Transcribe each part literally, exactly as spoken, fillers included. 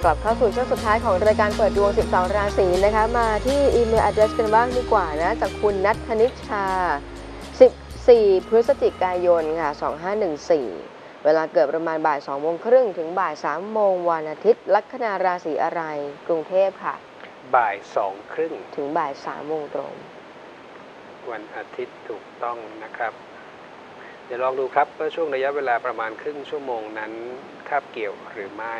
กลับเข้าสู่ช่วงสุดท้ายของรายการเปิดดวงสิบสองราศีนะคะมาที่อีเมล address กันบ้างดีกว่านะจากคุณณัฐนิชาสิบสี่พฤศจิกายนค่ะสองห้าหนึ่งสี่เวลาเกิดประมาณบ่ายสองโมงครึ่งถึงบ่ายสามโมงวันอาทิตย์ลัคนาราศีอะไรกรุงเทพค่ะบ่ายสองครึ่งถึงบ่ายสามโมงตรงวันอาทิตย์ถูกต้องนะครับเดี๋ยวลองดูครับว่าช่วงระยะเวลาประมาณครึ่งชั่วโมงนั้นคาบเกี่ยวหรือไม่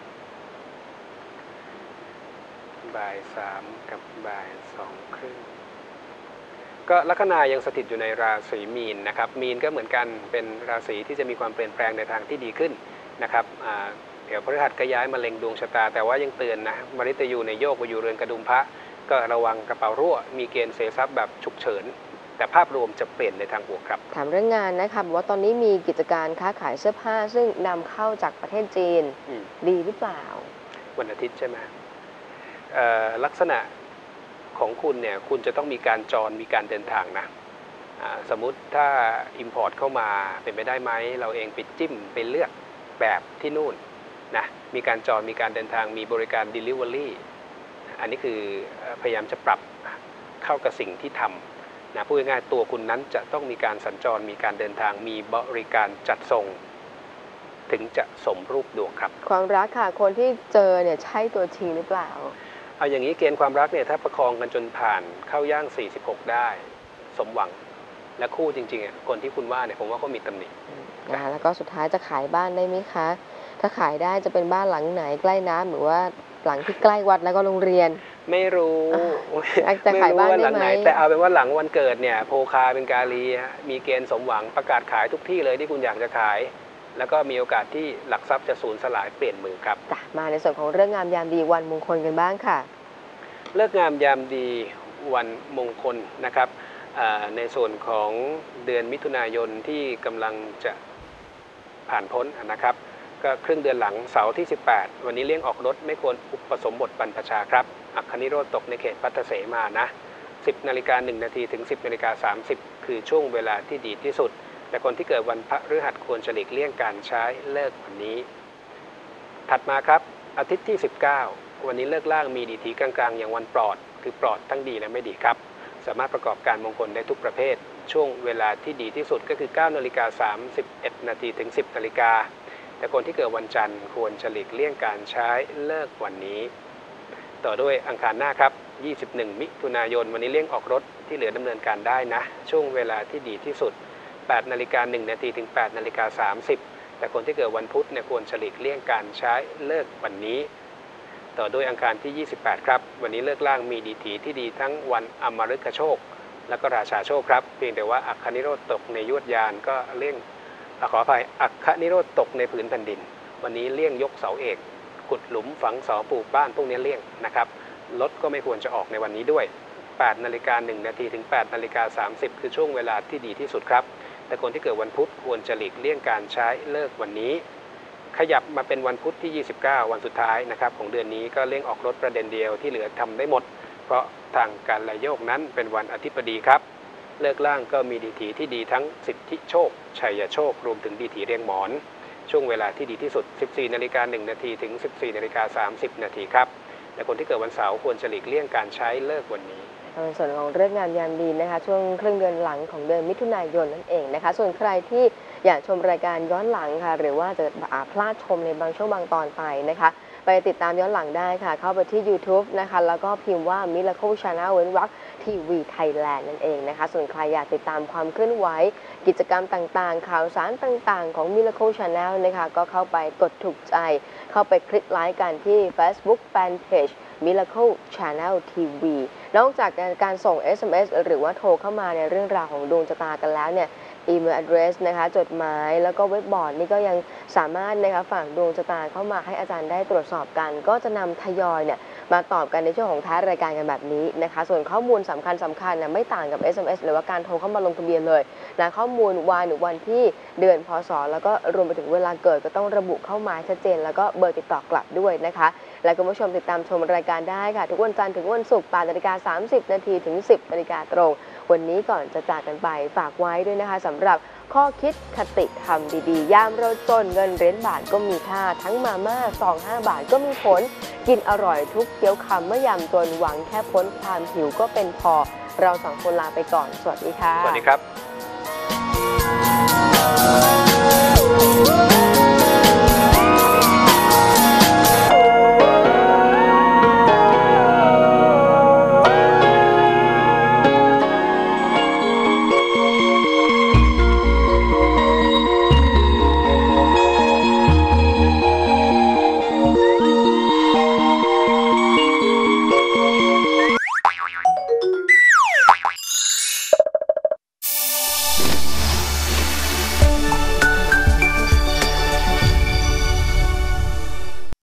บ่ายสามกับบ่ายสองครึ่งก็ลัคนายังสถิตอยู่ในราศีมีนนะครับมีนก็เหมือนกันเป็นราศีที่จะมีความเปลี่ยนแปลงในทางที่ดีขึ้นนะครับเดี๋ยวพฤหัสก็ย้ายมาเล็งดวงชะตาแต่ว่ายังเตือนนะมฤตยูในโยกไปอยู่เรือนกระดุมพระก็ระวังกระเป๋ารั่วมีเกณฑ์เสียทรัพย์แบบฉุกเฉินแต่ภาพรวมจะเปลี่ยนในทางบวกครับถามเรื่องงานนะคะบอกว่าตอนนี้มีกิจการค้าขายเสื้อผ้าซึ่งนำเข้าจากประเทศจีนดีหรือเปล่าวันอาทิตย์ใช่ไหมลักษณะของคุณเนี่ยคุณจะต้องมีการจรมีการเดินทางนะสมมุติถ้า Import เข้ามาเป็นไปได้ไหมเราเองไปจิ้มไปเลือกแบบที่นู่นนะมีการจรมีการเดินทางมีบริการ Delivery อันนี้คือพยายามจะปรับเข้ากับสิ่งที่ทำนะพูดง่ายๆตัวคุณนั้นจะต้องมีการสัญจรมีการเดินทางมีบริการจัดส่งถึงจะสมรูปดวงครับความรักค่ะคนที่เจอเนี่ยใช่ตัวจริงหรือเปล่าเอาอย่างนี้เกณฑ์ความรักเนี่ยถ้าประคองกันจนผ่านเข้าย่างสี่สิบหกได้สมหวังและคู่จริงๆคนที่คุณว่าเนี่ยผมว่าเขามีตำหนินะแล้วก็สุดท้ายจะขายบ้านได้ไหมคะถ้าขายได้จะเป็นบ้านหลังไหนใกล้น้ำหรือว่าหลังที่ใกล้วัดแล้วก็โรงเรียนไม่รู้จะขายบ้านได้ไหมแต่เอาเป็นว่าหลังวันเกิดเนี่ยโภคาเป็นกาลีมีเกณฑ์สมหวังประกาศขายทุกที่เลยที่คุณอยากจะขายแล้วก็มีโอกาสที่หลักทรัพย์จะสูญสลายเปลี่ยนมือครับมาในส่วนของเรื่องงามยามดีวันมงคลกันบ้างค่ะเลิกงามยามดีวันมงคลนะครับในส่วนของเดือนมิถุนายนที่กำลังจะผ่านพ้นนะครับก็ครึ่งเดือนหลังเสาร์ที่สิบแปดวันนี้เลี่ยงออกรถไม่ควรอุปสมบทบรรพชาครับอัคคนิโรธตกในเขตพัทเสมานะสิบนาฬิกาหนึ่งนาทีถึงสิบนาฬิกาสามสิบคือช่วงเวลาที่ดีที่สุดแต่คนที่เกิดวันพฤหัสควรจะหลีกเลี่ยงการใช้เลิกวันนี้ถัดมาครับอาทิตย์ที่สิบเก้าวันนี้เลิกล่างมีดีทีกลางๆอย่างวันปลอดคือปลอดทั้งดีและไม่ดีครับสามารถประกอบการมงคลได้ทุกประเภทช่วงเวลาที่ดีที่สุดก็คือเก้านาฬิกาสามสิบเอ็ดนาทีถึงสิบนาฬิกาแต่คนที่เกิดวันจันทร์ควรจะหลีกเลี่ยงการใช้เลิกวันนี้ต่อด้วยอังคารหน้าครับยี่สิบเอ็ดมิถุนายนวันนี้เลี่ยงออกรถที่เหลือดำเนินการได้นะช่วงเวลาที่ดีที่สุดแปดนาฬิกาหนึ่งนาทีถึงแปดนาฬิกาสามสิบแต่คนที่เกิดวันพุธเนี่ยควรหลีกเลี่ยงการใช้เลิกวันนี้ต่อด้วยอังคารที่ยี่สิบแปดครับวันนี้เลิกล่างมีดีถีที่ดีทั้งวันอมฤคโชคและก็ราชาโชคครับเพียงแต่ว่าอัคคนิโรธตกในยวดยานก็เลี่ยงขออภัยอัคคนิโรธตกในผืนแผ่นดินวันนี้เลี่ยงยกเสาเอกขุดหลุมฝังเสาปลูกบ้านพวกนี้เลี่ยงนะครับรถก็ไม่ควรจะออกในวันนี้ด้วยแปดนาฬิกาหนึ่งนาทีถึงแปดนาฬิกาสามสิบคือช่วงเวลาที่ดีที่สุดครับแต่คนที่เกิดวันพุธควรจะหลีกเลี่ยงการใช้เลิกวันนี้ขยับมาเป็นวันพุธที่ยี่สิบเก้าวันสุดท้ายนะครับของเดือนนี้ก็เลี่ยงออกรถประเด็นเดียวที่เหลือทำได้หมดเพราะทางการละโยกนั้นเป็นวันอาทิตย์ดีครับเลิกล่างก็มีดีถีที่ดีทั้งสิทธิโชคชัยโชครวมถึงดีถีเรียงหมอนช่วงเวลาที่ดีที่สุดสิบสี่นาฬิกาหนึ่งนาทีถึงสิบสี่นาฬิกาสามสิบนาทีครับและคนที่เกิดวันเสาร์ควรจะหลีกเลี่ยงการใช้เลิกวันนี้ในส่วนของเรื่องงานยามดีนะคะช่วงครึ่งเดือนหลังของเดือนมิถุนายนนั่นเองนะคะส่วนใครที่อยากชมรายการย้อนหลังค่ะหรือว่าจะพลาดชมในบางช่วงบางตอนไปนะคะไปติดตามย้อนหลังได้ค่ะเข้าไปที่ YouTube นะคะแล้วก็พิมพ์ว่า Miracle Channel เว้นวรรคทีวีไทยแลนด์นั่นเองนะคะส่วนใครอยากติดตามความเคลื่อนไหวกิจกรรมต่างๆข่าวสารต่างๆของ Miracle Channel นะคะก็เข้าไปกดถูกใจเข้าไปคลิกไลค์กันที่ Facebook Fanpage Miracle Channel ที วี นอกจากการส่ง เอส เอ็ม เอส หรือว่าโทรเข้ามาในเรื่องราวของดวงชะตากันแล้วเนี่ยอีเมล address นะคะจดหมายแล้วก็เว็บบอร์ดนี่ก็ยังสามารถนะคะฝากดวงชะตาเข้ามาให้อาจารย์ได้ตรวจสอบกันก็จะนำทยอยเนี่ยมาตอบกันในช่วงของท้ายรายการกันแบบนี้นะคะส่วนข้อมูลสำคัญสำคัญนะไม่ต่างกับ เอส เอ็ม เอส หรือว่าการโทรเข้ามาลงทะเบียนเลยนะข้อมูลวันหรือวันที่เดือนพศแล้วก็รวมไปถึงเวลาเกิดก็ต้องระบุเข้ามาชัดเจนแล้วก็เบอร์ติดต่อกลับด้วยนะคะและคุณผู้ชมติดตามชมรายการได้ค่ะทุกวันจันทร์ถึงวันศุกร์แปดนาฬิกาสามสิบนาทีถึงสิบนาฬิกาตรงวันนี้ก่อนจะจากกันไปฝากไว้ด้วยนะคะสำหรับข้อคิดคติธรรมดีๆยามเราจนเงินเหรียญบาทก็มีค่าทั้งมาม่าซองห้าบาทก็มีผลกินอร่อยทุกเคี้ยวคำเมื่อยามจนหวังแค่พ้นความหิวก็เป็นพอเราสองคนลาไปก่อนสวัสดีค่ะสวัสดีครับ